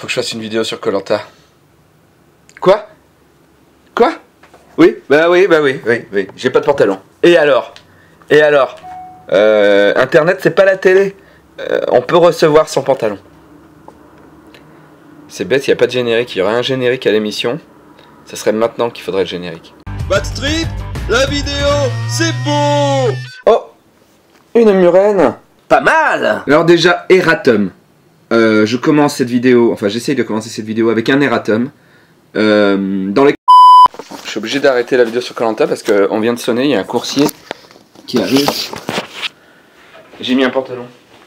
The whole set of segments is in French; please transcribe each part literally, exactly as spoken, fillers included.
Faut que je fasse une vidéo sur Koh Lanta. Quoi? Quoi? Oui, bah oui, bah oui, oui, oui. J'ai pas de pantalon. Et alors? Et alors? euh, Internet, c'est pas la télé. Euh, on peut recevoir son pantalon. C'est bête, il n'y a pas de générique. Il y aurait un générique à l'émission. Ça serait maintenant qu'il faudrait le générique. Backstreet, la vidéo, c'est beau! Oh! Une murène. Pas mal! Alors déjà, erratum. Euh, je commence cette vidéo, enfin j'essaye de commencer cette vidéo avec un erratum. Euh, dans les... Je suis obligé d'arrêter la vidéo sur Koh Lanta parce qu'on vient de sonner, il y a un coursier qui arrive. J'ai mis un pantalon.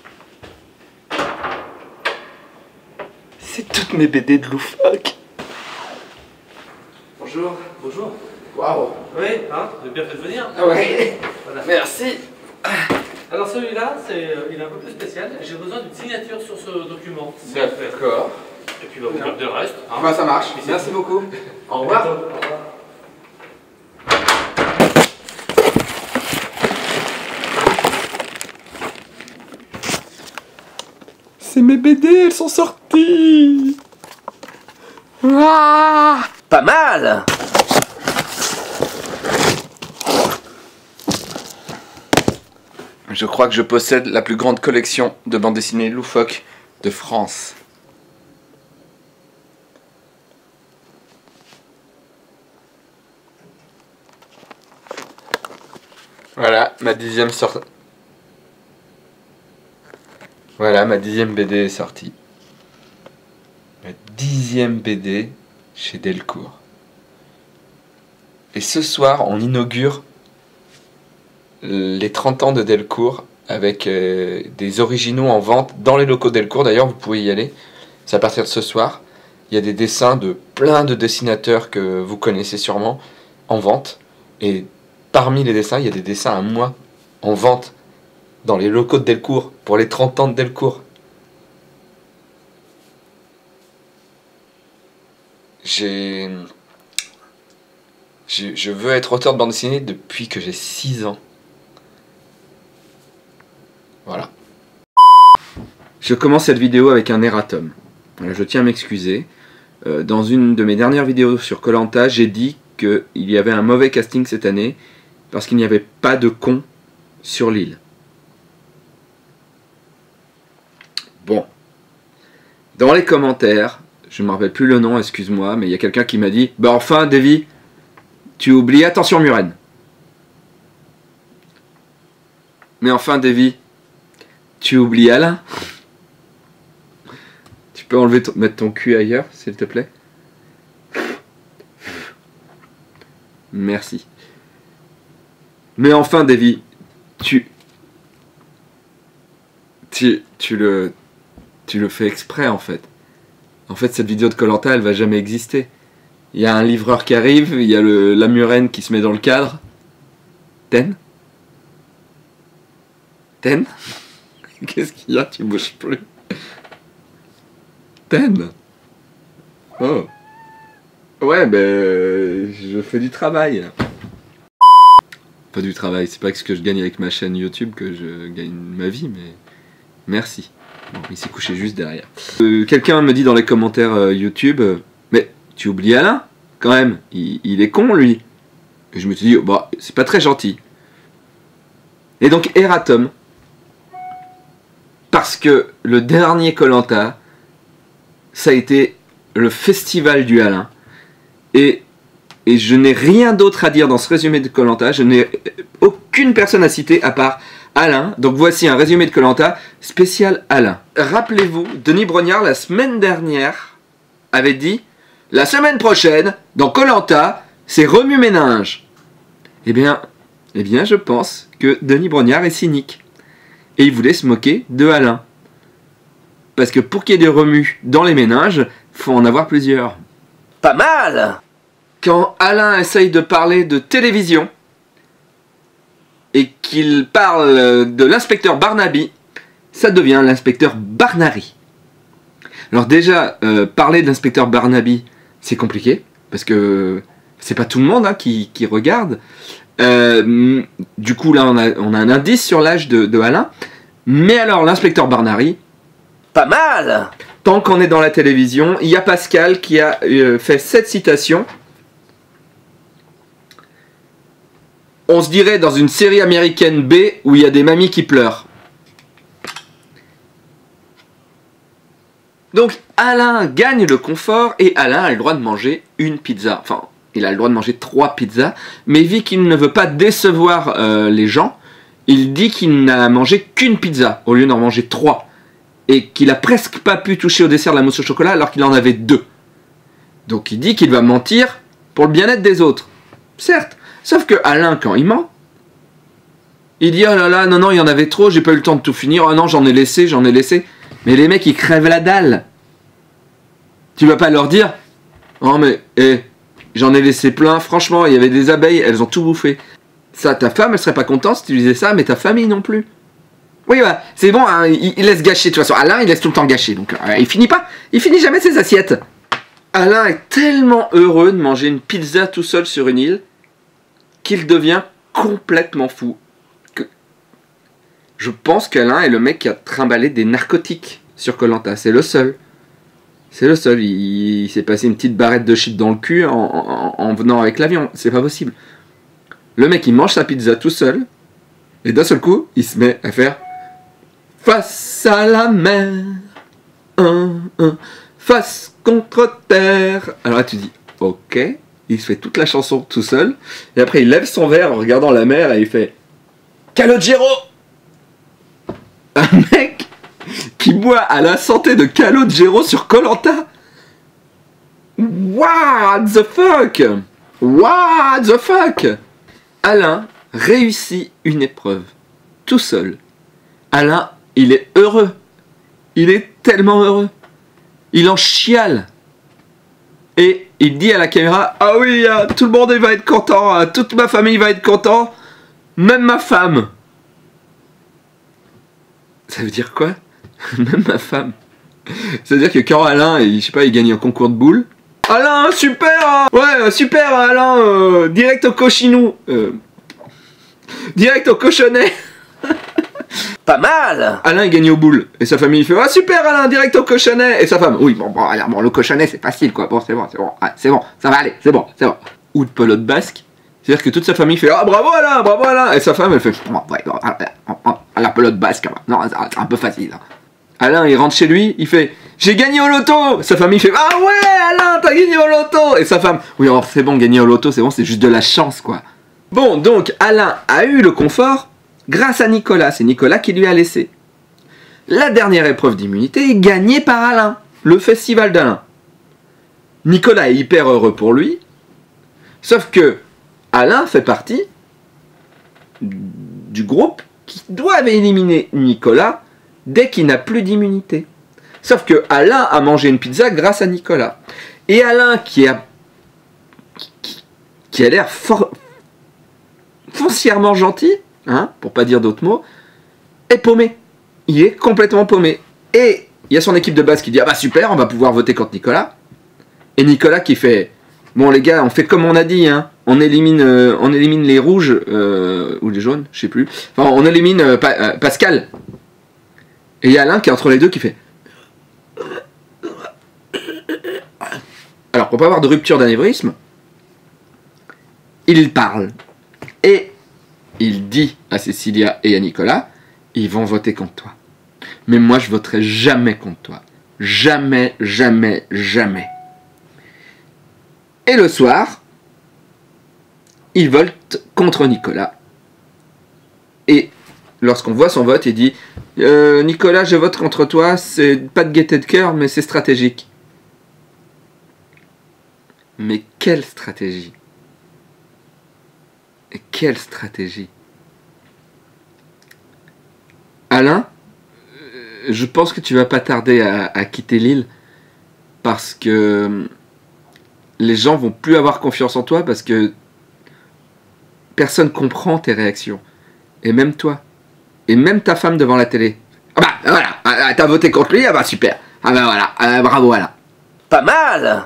C'est toutes mes B D de loufoque. Bonjour. Bonjour. Waouh. Oui, hein, vous avez bien fait de venir. Ah ouais. Voilà. Merci. Alors celui-là, c'est, euh, il est un peu plus spécial. J'ai besoin d'une signature sur ce document. D'accord. Et puis bah, vous faites le reste. Hein. Bah ça marche. Merci beaucoup. Au revoir. Au revoir. C'est mes B D, elles sont sorties. Ah, pas mal. Je crois que je possède la plus grande collection de bandes dessinées loufoques de France. Voilà, ma dixième sortie. Voilà, ma dixième B D est sortie. Ma dixième B D chez Delcourt. Et ce soir, on inaugure les trente ans de Delcourt avec euh, des originaux en vente dans les locaux Delcourt. D'ailleurs, vous pouvez y aller. C'est à partir de ce soir. Il y a des dessins de plein de dessinateurs que vous connaissez sûrement en vente. Et parmi les dessins, il y a des dessins à moi en vente dans les locaux de Delcourt pour les trente ans de Delcourt. J'ai... Je, je veux être auteur de bande dessinée depuis que j'ai six ans. Voilà. Je commence cette vidéo avec un erratum. Je tiens à m'excuser. Euh, dans une de mes dernières vidéos sur Koh Lanta, j'ai dit qu'il y avait un mauvais casting cette année parce qu'il n'y avait pas de cons sur l'île. Bon. Dans les commentaires, je ne me rappelle plus le nom, excuse-moi, mais il y a quelqu'un qui m'a dit « Bah enfin, Davy, tu oublies, attention Murène. Mais enfin, Davy, tu oublies Alain. Tu peux enlever ton, mettre ton cul ailleurs, s'il te plaît. Merci. Mais enfin, Davy, tu... Tu, tu le... Tu le fais exprès, en fait. En fait, cette vidéo de Koh Lanta, elle va jamais exister. Il y a un livreur qui arrive, il y a le, la murène qui se met dans le cadre. Ten Ten Qu'est-ce qu'il y a? Tu bouges plus. Ten Oh. Ouais, ben... je fais du travail. Pas du travail, c'est pas que ce que je gagne avec ma chaîne YouTube que je gagne ma vie, mais... Merci. Bon, il s'est couché juste derrière. Euh, Quelqu'un me dit dans les commentaires euh, YouTube, euh, mais tu oublies Alain, quand même, il, il est con lui. Et je me suis dit, bah, c'est pas très gentil. Et donc, erratum. Parce que le dernier Koh Lanta, ça a été le festival du Alain. Et, et je n'ai rien d'autre à dire dans ce résumé de Koh Lanta. Je n'ai aucune personne à citer à part Alain. Donc voici un résumé de Koh Lanta spécial Alain. Rappelez-vous, Denis Brognard, la semaine dernière, avait dit « La semaine prochaine, dans Koh Lanta, c'est remue-ménage ». Eh bien, eh bien, je pense que Denis Brognard est cynique. Et il voulait se moquer de Alain. Parce que pour qu'il y ait des remues dans les méninges, faut en avoir plusieurs. Pas mal! Quand Alain essaye de parler de télévision, et qu'il parle de l'inspecteur Barnaby, ça devient l'inspecteur Barnary. Alors déjà, euh, parler de l'inspecteur Barnaby, c'est compliqué, parce que c'est pas tout le monde hein, qui, qui regarde. Euh, du coup, là, on a, on a un indice sur l'âge de, de Alain. Mais alors, l'inspecteur Barnary, pas mal! tant qu'on est dans la télévision, il y a Pascal qui a euh, fait cette citation. On se dirait dans une série américaine B où il y a des mamies qui pleurent. Donc Alain gagne le confort et Alain a le droit de manger une pizza. Enfin, il a le droit de manger trois pizzas, mais vu qu'il ne veut pas décevoir euh, les gens, il dit qu'il n'a mangé qu'une pizza au lieu d'en manger trois. Et qu'il a presque pas pu toucher au dessert de la mousse au chocolat alors qu'il en avait deux. Donc il dit qu'il va mentir pour le bien-être des autres. Certes, sauf que Alain, quand il ment, il dit oh là là, non non, il y en avait trop, j'ai pas eu le temps de tout finir, oh non, j'en ai laissé, j'en ai laissé. Mais les mecs, ils crèvent la dalle. Tu vas pas leur dire oh mais, eh, j'en ai laissé plein, franchement, il y avait des abeilles, elles ont tout bouffé. Ça, ta femme, elle serait pas contente si tu disais ça, mais ta famille non plus. Oui, bah, c'est bon, hein, il, il laisse gâcher. De toute façon, Alain, il laisse tout le temps gâcher. Donc, euh, il finit pas. Il finit jamais ses assiettes. Alain est tellement heureux de manger une pizza tout seul sur une île qu'il devient complètement fou. Que... Je pense qu'Alain est le mec qui a trimballé des narcotiques sur Koh Lanta. C'est le seul. C'est le seul. Il, il s'est passé une petite barrette de shit dans le cul en, en, en venant avec l'avion. C'est pas possible. Le mec, il mange sa pizza tout seul. Et d'un seul coup, il se met à faire... Face à la mer, un, un, face contre terre. Alors là, tu dis, ok, il se fait toute la chanson tout seul, et après il lève son verre en regardant la mer et il fait Calogero. Un mec qui boit à la santé de Calogero sur Koh Lanta. What the fuck? What the fuck? Alain réussit une épreuve tout seul. Alain, il est heureux. Il est tellement heureux. Il en chiale. Et il dit à la caméra, ah oui, tout le monde va être content, toute ma famille va être content, même ma femme. Ça veut dire quoi? Même ma femme. Ça veut dire que quand Alain, il, je sais pas, il gagne un concours de boules. Alain, super. Ouais, super Alain, euh, direct au cochinou. Euh, direct au cochonnet. Pas mal. Alain il gagne aux boules et sa famille il fait ah super Alain direct au cochonnet et sa femme oui bon bon, alors, bon le cochonnet c'est facile quoi bon c'est bon c'est bon ouais, c'est bon ça va aller c'est bon c'est bon ou de pelote basque c'est à dire que toute sa famille fait ah bravo Alain bravo Alain et sa femme elle fait oh, ouais, bon, la pelote basque non c'est un peu facile hein. Alain il rentre chez lui il fait j'ai gagné au loto sa famille fait ah ouais Alain t'as gagné au loto et sa femme oui alors c'est bon gagner au loto c'est bon c'est juste de la chance quoi. Bon donc Alain a eu le confort grâce à Nicolas, c'est Nicolas qui lui a laissé. La dernière épreuve d'immunité est gagnée par Alain, le festival d'Alain. Nicolas est hyper heureux pour lui, sauf que Alain fait partie du groupe qui doit éliminer Nicolas dès qu'il n'a plus d'immunité. Sauf que Alain a mangé une pizza grâce à Nicolas. Et Alain, qui a, qui, qui a l'air for, foncièrement gentil, hein, pour pas dire d'autres mots, est paumé. Il est complètement paumé. Et il y a son équipe de base qui dit ah bah super, on va pouvoir voter contre Nicolas. Et Nicolas qui fait bon les gars, on fait comme on a dit, hein, on élimine, euh, on élimine les rouges euh, ou les jaunes, je sais plus. Enfin, on élimine euh, pa euh, Pascal. Et il y a Alain qui est entre les deux qui fait. Alors pour pas avoir de rupture d'anévrisme, il parle et il dit à Cécilia et à Nicolas, ils vont voter contre toi. Mais moi, je voterai jamais contre toi. Jamais, jamais, jamais. Et le soir, il vote contre Nicolas. Et lorsqu'on voit son vote, il dit euh, Nicolas, je vote contre toi, c'est pas de gaieté de cœur, mais c'est stratégique. Mais quelle stratégie? Et quelle stratégie? Alain, je pense que tu vas pas tarder à, à quitter l'île parce que les gens vont plus avoir confiance en toi parce que personne comprend tes réactions. Et même toi. Et même ta femme devant la télé. Ah bah voilà, t'as voté contre lui, ah bah super. Ah bah voilà, ah, bravo Alain. Pas mal.